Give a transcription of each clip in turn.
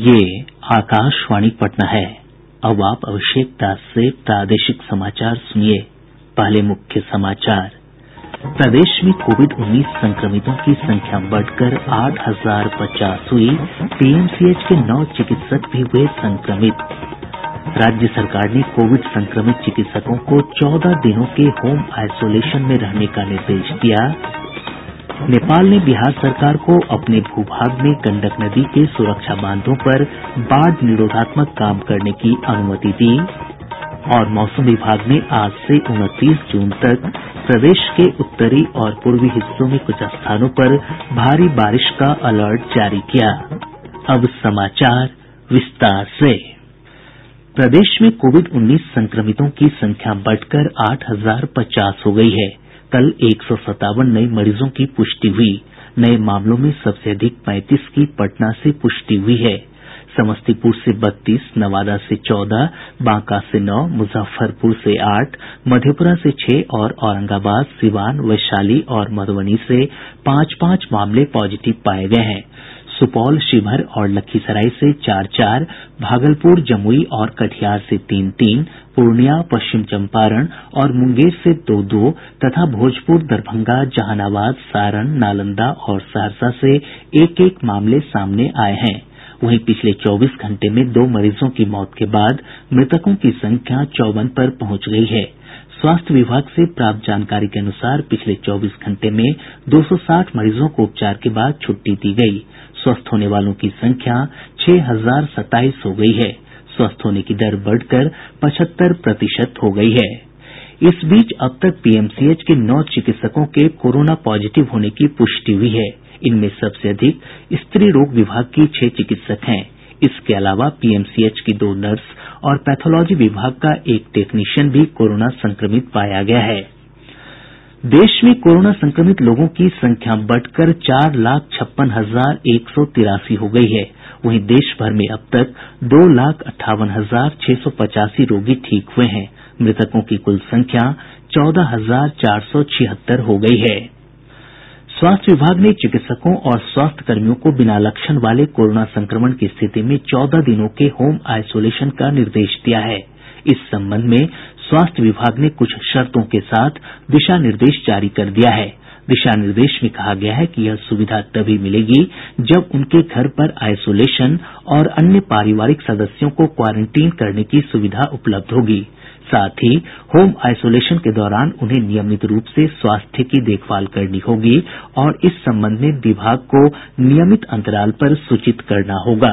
ये आकाशवाणी पटना है। अब आप अभिषेक दास से प्रादेशिक समाचार सुनिए। पहले मुख्य समाचार। प्रदेश में कोविड-19 संक्रमितों की संख्या बढ़कर 8,050 हुई। पीएमसीएच के 9 चिकित्सक भी हुए संक्रमित। राज्य सरकार ने कोविड संक्रमित चिकित्सकों को 14 दिनों के होम आइसोलेशन में रहने का निर्देश दिया। नेपाल ने बिहार सरकार को अपने भूभाग में गंडक नदी के सुरक्षा बांधों पर बाढ़ निरोधात्मक काम करने की अनुमति दी। और मौसम विभाग ने आज से 29 जून तक प्रदेश के उत्तरी और पूर्वी हिस्सों में कुछ स्थानों पर भारी बारिश का अलर्ट जारी किया। अब समाचार विस्तार से। प्रदेश में कोविड-19 संक्रमितों की संख्या बढ़कर 8,050 हो गई है। कल 157 नये मरीजों की पुष्टि हुई। नये मामलों में सबसे अधिक 35 की पटना से पुष्टि हुई है। समस्तीपुर से 32, नवादा से 14, बांका से 9, मुजफ्फरपुर से 8, मधेपुरा से 6 और औरंगाबाद, सिवान, वैशाली और मधुबनी से 5-5 मामले पॉजिटिव पाये गये हैं। सुपौल, शिवहर और लखीसराय से 4-4, भागलपुर, जमुई और कटिहार से 3-3, पूर्णिया, पश्चिम चंपारण और मुंगेर से 2-2 तथा भोजपुर, दरभंगा, जहानाबाद, सारण, नालंदा और सहरसा से 1-1 मामले सामने आये हैं। वहीं पिछले 24 घंटे में 2 मरीजों की मौत के बाद मृतकों की संख्या 54 पर पहुंच गई है। स्वास्थ्य विभाग से प्राप्त जानकारी के अनुसार पिछले 24 घंटे में 260 मरीजों को उपचार के बाद छुट्टी दी गई। स्वस्थ होने वालों की संख्या 6,027 हो गई है। स्वस्थ होने की दर बढ़कर 75% हो गई है। इस बीच अब तक पीएमसीएच के 9 चिकित्सकों के कोरोना पॉजिटिव होने की पुष्टि हुई है। इनमें सबसे अधिक स्त्री रोग विभाग की 6 चिकित्सक हैं। इसके अलावा पीएमसीएच की 2 नर्स और पैथोलॉजी विभाग का 1 टेक्नीशियन भी कोरोना संक्रमित पाया गया है। देश में कोरोना संक्रमित लोगों की संख्या बढ़कर 4,56,183 हो गई है। वहीं देश भर में अब तक 2,58,685 रोगी ठीक हुए हैं। मृतकों की कुल संख्या 14,476 हो गई है। स्वास्थ्य विभाग ने चिकित्सकों और स्वास्थ्य कर्मियों को बिना लक्षण वाले कोरोना संक्रमण की स्थिति में 14 दिनों के होम आइसोलेशन का निर्देश दिया है। इस संबंध में स्वास्थ्य विभाग ने कुछ शर्तों के साथ दिशा निर्देश जारी कर दिया है। दिशा निर्देश में कहा गया है कि यह सुविधा तभी मिलेगी जब उनके घर पर आइसोलेशन और अन्य पारिवारिक सदस्यों को क्वारंटीन करने की सुविधा उपलब्ध होगी। साथ ही होम आइसोलेशन के दौरान उन्हें नियमित रूप से स्वास्थ्य की देखभाल करनी होगी और इस संबंध में विभाग को नियमित अंतराल पर सूचित करना होगा।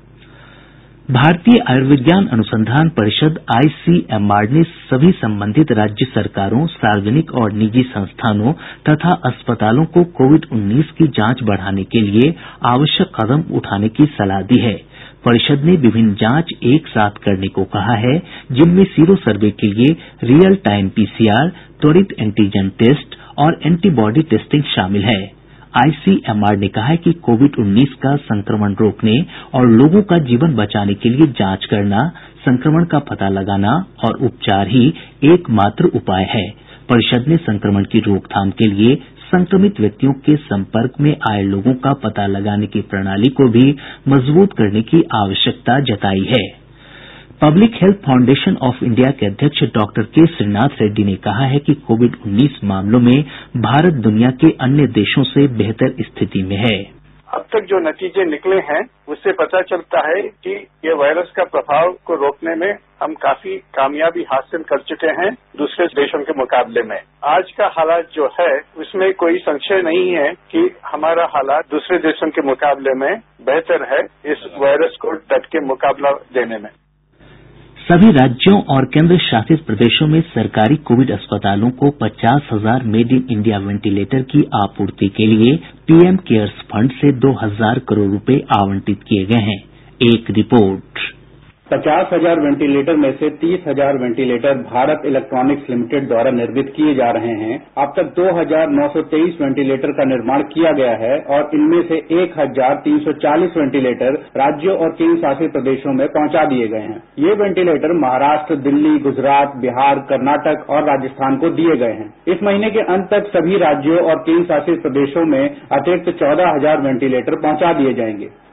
भारतीय आयुर्विज्ञान अनुसंधान परिषद आईसीएमआर ने सभी संबंधित राज्य सरकारों, सार्वजनिक और निजी संस्थानों तथा अस्पतालों को कोविड-19 की जांच बढ़ाने के लिए आवश्यक कदम उठाने की सलाह दी है। परिषद ने विभिन्न जांच एक साथ करने को कहा है, जिनमें सीरो सर्वे के लिए रियल टाइम पीसीआर, त्वरित एंटीजन टेस्ट और एंटीबॉडी टेस्टिंग शामिल है। आईसीएमआर ने कहा है कि कोविड-19 का संक्रमण रोकने और लोगों का जीवन बचाने के लिए जांच करना, संक्रमण का पता लगाना और उपचार ही एकमात्र उपाय है। परिषद ने संक्रमण की रोकथाम के लिए संक्रमित व्यक्तियों के संपर्क में आए लोगों का पता लगाने की प्रणाली को भी मजबूत करने की आवश्यकता जताई है। Public Health Foundation of India के अध्यक्ष डॉक्टर के श्रीनाथ रेड्डी ने कहा है कि कोविड-19 मामलों में भारत दुनिया के अन्य देशों से बेहतर स्थिति में है। अब तक जो नतीजे निकले हैं उससे पता चलता है कि ये वायरस का प्रभाव को रोकने में हम काफी कामयाबी हासिल कर चुके हैं दूसरे देशों के मुकाबले में। आज का हालात जो है उसमें कोई संशय नहीं है कि हमारा हालात दूसरे देशों के मुकाबले में बेहतर है इस वायरस को डट के मुकाबला देने में। सभी राज्यों और केंद्र शासित प्रदेशों में सरकारी कोविड अस्पतालों को 50,000 मेड इन इंडिया वेंटिलेटर की आपूर्ति के लिए पीएम केयर्स फंड से 2,000 करोड़ रुपए आवंटित किए गए हैं। एक रिपोर्ट। 50,000 वेंटिलेटर में से 30,000 वेंटिलेटर भारत इलेक्ट्रॉनिक्स लिमिटेड द्वारा निर्मित किए जा रहे हैं। अब तक 2,923 वेंटिलेटर का निर्माण किया गया है और इनमें से 1,340 वेंटिलेटर राज्यों और केंद्र शासित प्रदेशों में पहुंचा दिए गए हैं। ये वेंटिलेटर महाराष्ट्र, दिल्ली, गुजरात, बिहार, कर्नाटक और राजस्थान को दिए गए हैं। इस महीने के अंत तक सभी राज्यों और केंद्र शासित प्रदेशों में अतिरिक्त 14,000 वेंटिलेटर पहुंचा दिए जाएंगे।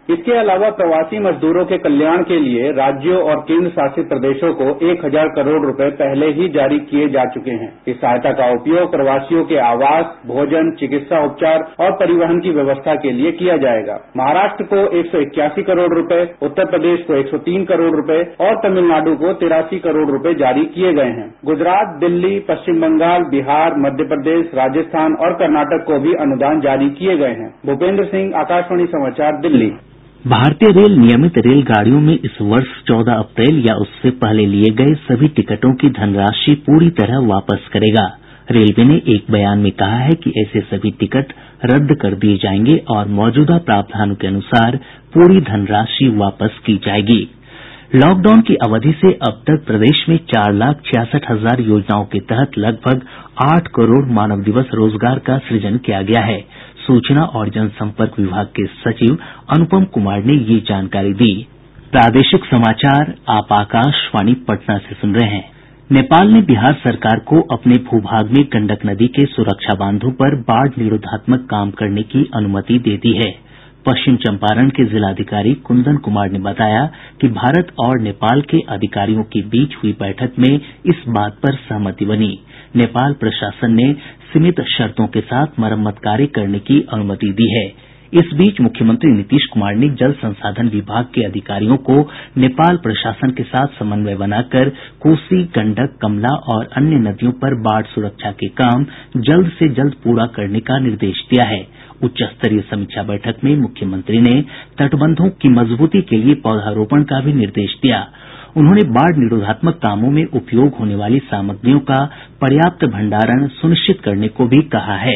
इसके अलावा प्रवासी मजदूरों के कल्याण के लिए राज्यों और केंद्र शासित प्रदेशों को 1,000 करोड़ रुपए पहले ही जारी किए जा चुके हैं। इस सहायता का उपयोग प्रवासियों के आवास, भोजन, चिकित्सा उपचार और परिवहन की व्यवस्था के लिए किया जाएगा। महाराष्ट्र को 181 करोड़ रुपए, उत्तर प्रदेश को 103 करोड़ रुपए और तमिलनाडु को 83 करोड़ रुपए जारी किए गए हैं। गुजरात, दिल्ली, पश्चिम बंगाल, बिहार, मध्य प्रदेश, राजस्थान और कर्नाटक को भी अनुदान जारी किए गए हैं। भूपेंद्र सिंह, आकाशवाणी समाचार, दिल्ली। भारतीय रेल नियमित रेलगाड़ियों में इस वर्ष 14 अप्रैल या उससे पहले लिए गए सभी टिकटों की धनराशि पूरी तरह वापस करेगा। रेलवे ने एक बयान में कहा है कि ऐसे सभी टिकट रद्द कर दिए जाएंगे और मौजूदा प्रावधानों के अनुसार पूरी धनराशि वापस की जाएगी। लॉकडाउन की अवधि से अब तक प्रदेश में 4,66,000 योजनाओं के तहत लगभग 8 करोड़ मानव दिवस रोजगार का सृजन किया गया है। सूचना और जनसंपर्क विभाग के सचिव अनुपम कुमार ने ये जानकारी दी। प्रादेशिक समाचार आप आकाशवाणी पटना से सुन रहे हैं। नेपाल ने बिहार सरकार को अपने भूभाग में गंडक नदी के सुरक्षा बांधों पर बाढ़ निरोधात्मक काम करने की अनुमति दे दी है। पश्चिम चंपारण के जिलाधिकारी कुंदन कुमार ने बताया कि भारत और नेपाल के अधिकारियों के बीच हुई बैठक में इस बात पर सहमति बनी। नेपाल प्रशासन ने सीमित शर्तों के साथ मरम्मत कार्य करने की अनुमति दी है। इस बीच मुख्यमंत्री नीतीश कुमार ने जल संसाधन विभाग के अधिकारियों को नेपाल प्रशासन के साथ समन्वय बनाकर कोसी, गंडक, कमला और अन्य नदियों पर बाढ़ सुरक्षा के काम जल्द से जल्द पूरा करने का निर्देश दिया है। उच्च स्तरीय समीक्षा बैठक में मुख्यमंत्री ने तटबंधों की मजबूती के लिए पौधारोपण का भी निर्देश दिया। उन्होंने बाढ़ निरोधात्मक कामों में उपयोग होने वाली सामग्रियों का पर्याप्त भंडारण सुनिश्चित करने को भी कहा है।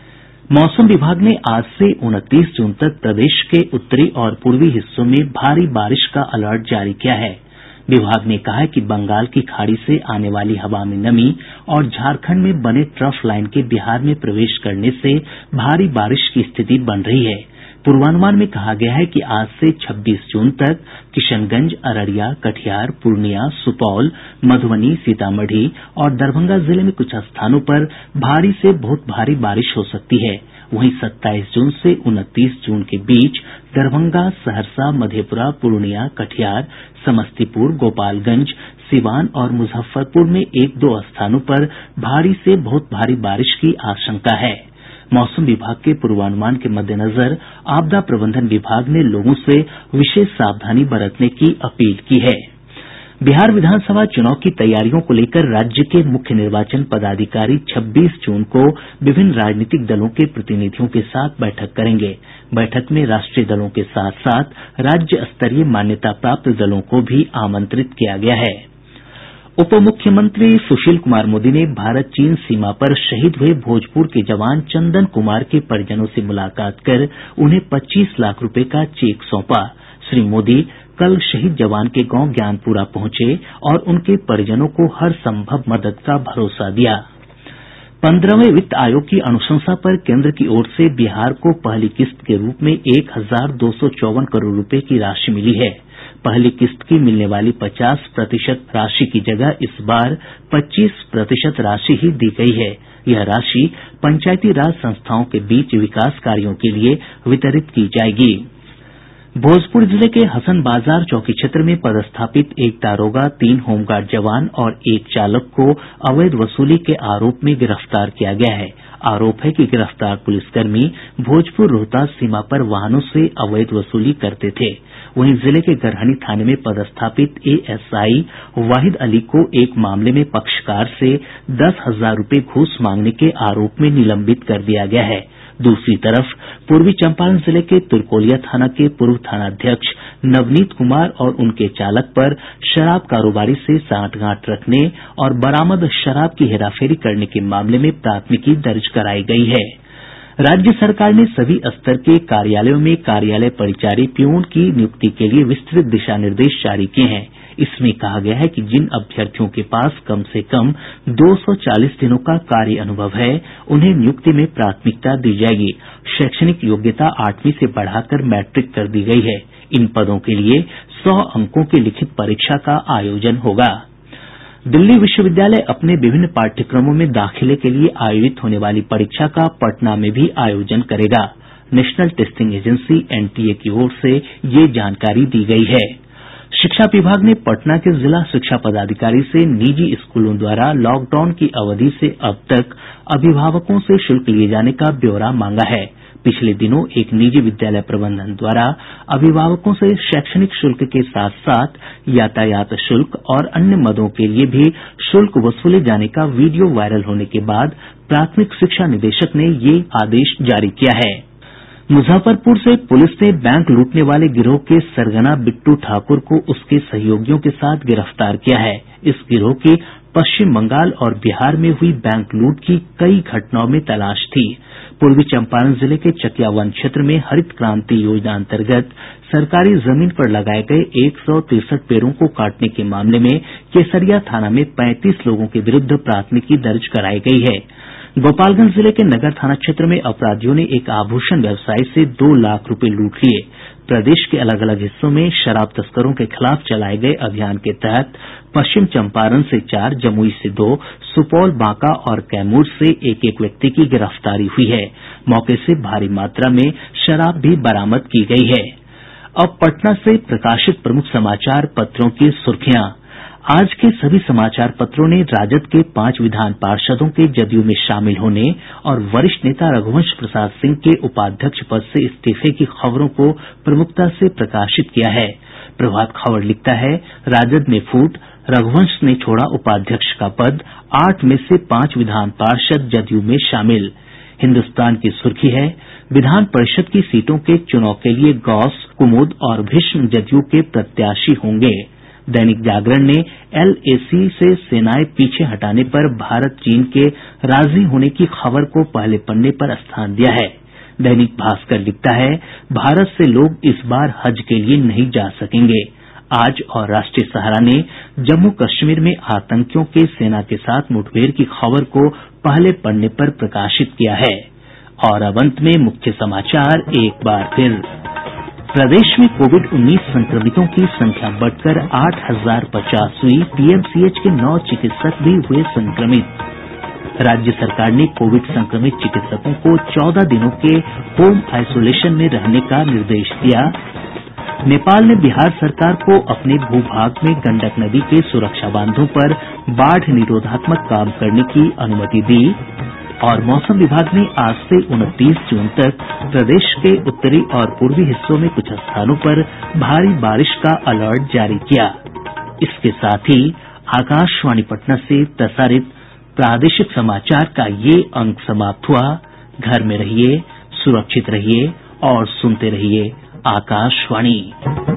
मौसम विभाग ने आज से 29 जून तक प्रदेश के उत्तरी और पूर्वी हिस्सों में भारी बारिश का अलर्ट जारी किया है। विभाग ने कहा है कि बंगाल की खाड़ी से आने वाली हवा में नमी और झारखंड में बने ट्रफ लाइन के बिहार में प्रवेश करने से भारी बारिश की स्थिति बन रही है। पूर्वानुमान में कहा गया है कि आज से 26 जून तक किशनगंज, अररिया, कटिहार, पूर्णिया, सुपौल, मधुबनी, सीतामढ़ी और दरभंगा जिले में कुछ स्थानों पर भारी से बहुत भारी बारिश हो सकती है। वहीं 27 जून से 29 जून के बीच दरभंगा, सहरसा, मधेपुरा, पूर्णिया, कटिहार, समस्तीपुर, गोपालगंज, सीवान और मुजफ्फरपुर में 1-2 स्थानों पर भारी से बहुत भारी बारिश की आशंका है। मौसम विभाग के पूर्वानुमान के मद्देनजर आपदा प्रबंधन विभाग ने लोगों से विशेष सावधानी बरतने की अपील की है। बिहार विधानसभा चुनाव की तैयारियों को लेकर राज्य के मुख्य निर्वाचन पदाधिकारी 26 जून को विभिन्न राजनीतिक दलों के प्रतिनिधियों के साथ बैठक करेंगे। बैठक में राष्ट्रीय दलों के साथ साथ राज्य स्तरीय मान्यता प्राप्त दलों को भी आमंत्रित किया गया है। उप मुख्यमंत्री सुशील कुमार मोदी ने भारत चीन सीमा पर शहीद हुए भोजपुर के जवान चंदन कुमार के परिजनों से मुलाकात कर उन्हें 25 लाख रुपए का चेक सौंपा। श्री मोदी कल शहीद जवान के गांव ज्ञानपुरा पहुंचे और उनके परिजनों को हर संभव मदद का भरोसा दिया। 15वें वित्त आयोग की अनुशंसा पर केंद्र की ओर से बिहार को पहली किस्त के रूप में 1,254 करोड़ रुपए की राशि मिली है। पहली किस्त की मिलने वाली 50% राशि की जगह इस बार 25% राशि ही दी गई है। यह राशि पंचायती राज संस्थाओं के बीच विकास कार्यों के लिए वितरित की जाएगी। भोजपुर जिले के हसन बाजार चौकी क्षेत्र में पदस्थापित एक दारोगा, 3 होमगार्ड जवान और एक चालक को अवैध वसूली के आरोप में गिरफ्तार किया गया है। आरोप है कि गिरफ्तार पुलिसकर्मी भोजपुर रोहतास सीमा पर वाहनों से अवैध वसूली करते थे। वहीं जिले के गरहनी थाने में पदस्थापित एएसआई वाहिद अली को एक मामले में पक्षकार से 10,000 रुपए घूस मांगने के आरोप में निलंबित कर दिया गया है। दूसरी तरफ पूर्वी चंपारण जिले के तुरकोलिया थाना के पूर्व थानाध्यक्ष नवनीत कुमार और उनके चालक पर शराब कारोबारी से सांठगांठ रखने और बरामद शराब की हेराफेरी करने के मामले में प्राथमिकी दर्ज कराई गई है। राज्य सरकार ने सभी स्तर के कार्यालयों में कार्यालय परिचारी प्यून की नियुक्ति के लिए विस्तृत दिशा निर्देश जारी किए हैं। इसमें कहा गया है कि जिन अभ्यर्थियों के पास कम से कम 240 दिनों का कार्य अनुभव है, उन्हें नियुक्ति में प्राथमिकता दी जाएगी। शैक्षणिक योग्यता 8वीं से बढ़ाकर मैट्रिक कर दी गई है। इन पदों के लिए 100 अंकों की लिखित परीक्षा का आयोजन होगा। दिल्ली विश्वविद्यालय अपने विभिन्न पाठ्यक्रमों में दाखिले के लिए आयोजित होने वाली परीक्षा का पटना में भी आयोजन करेगा। नेशनल टेस्टिंग एजेंसी एनटीए की ओर से ये जानकारी दी गई है। शिक्षा विभाग ने पटना के जिला शिक्षा पदाधिकारी से निजी स्कूलों द्वारा लॉकडाउन की अवधि से अब तक अभिभावकों से शुल्क लिए जाने का ब्यौरा मांगा है। पिछले दिनों एक निजी विद्यालय प्रबंधन द्वारा अभिभावकों से शैक्षणिक शुल्क के साथ साथ यातायात शुल्क और अन्य मदों के लिए भी शुल्क वसूले जाने का वीडियो वायरल होने के बाद प्राथमिक शिक्षा निदेशक ने ये आदेश जारी किया है। मुजफ्फरपुर से पुलिस ने बैंक लूटने वाले गिरोह के सरगना बिट्टू ठाकुर को उसके सहयोगियों के साथ गिरफ्तार किया है। इस गिरोह की पश्चिम बंगाल और बिहार में हुई बैंक लूट की कई घटनाओं में तलाश थी। पूर्वी चंपारण जिले के चकिया वन क्षेत्र में हरित क्रांति योजना अंतर्गत सरकारी जमीन पर लगाये गये 163 पेड़ों को काटने के मामले में केसरिया थाना में 35 लोगों के विरुद्ध प्राथमिकी दर्ज कराई गई है। गोपालगंज जिले के नगर थाना क्षेत्र में अपराधियों ने एक आभूषण व्यवसायी से 2 लाख रुपये लूट लिए। प्रदेश के अलग अलग हिस्सों में शराब तस्करों के खिलाफ चलाये गये अभियान के तहत पश्चिम चंपारण से 4, जमुई से 2, सुपौल, बांका और कैमूर से एक व्यक्ति की गिरफ्तारी हुई है। मौके से भारी मात्रा में शराब भी बरामद की गयी है। अब पटना से प्रकाशित प्रमुख समाचार पत्रों की सुर्खियां। आज के सभी समाचार पत्रों ने राजद के 5 विधान पार्षदों के जदयू में शामिल होने और वरिष्ठ नेता रघुवंश प्रसाद सिंह के उपाध्यक्ष पद से इस्तीफे की खबरों को प्रमुखता से प्रकाशित किया है। प्रभात खबर लिखता है, राजद में फूट, रघुवंश ने छोड़ा उपाध्यक्ष का पद, 8 में से 5 विधान पार्षद जदयू में शामिल। हिन्दुस्तान की सुर्खी है, विधान परिषद की सीटों के चुनाव के लिए गौस, कुमुद और भीष्म जदयू के प्रत्याशी होंगे। दैनिक जागरण ने एलएसी से सेनाएं पीछे हटाने पर भारत चीन के राजी होने की खबर को पहले पन्ने पर स्थान दिया है। दैनिक भास्कर लिखता है, भारत से लोग इस बार हज के लिए नहीं जा सकेंगे। आज और राष्ट्रीय सहारा ने जम्मू कश्मीर में आतंकियों के सेना के साथ मुठभेड़ की खबर को पहले पन्ने पर प्रकाशित किया है। और अब अंत में मुख्य समाचार एक बार फिर। प्रदेश में कोविड-19 संक्रमितों की संख्या बढ़कर 8,050 हुई। पीएमसीएच के 9 चिकित्सक भी हुए संक्रमित। राज्य सरकार ने कोविड संक्रमित चिकित्सकों को 14 दिनों के होम आइसोलेशन में रहने का निर्देश दिया। नेपाल ने बिहार सरकार को अपने भूभाग में गंडक नदी के सुरक्षा बांधों पर बाढ़ निरोधात्मक काम करने की अनुमति दी। और मौसम विभाग ने आज से 29 जून तक प्रदेश के उत्तरी और पूर्वी हिस्सों में कुछ स्थानों पर भारी बारिश का अलर्ट जारी किया। इसके साथ ही आकाशवाणी पटना से प्रसारित प्रादेशिक समाचार का ये अंक समाप्त हुआ। घर में रहिए, सुरक्षित रहिए और सुनते रहिए आकाशवाणी।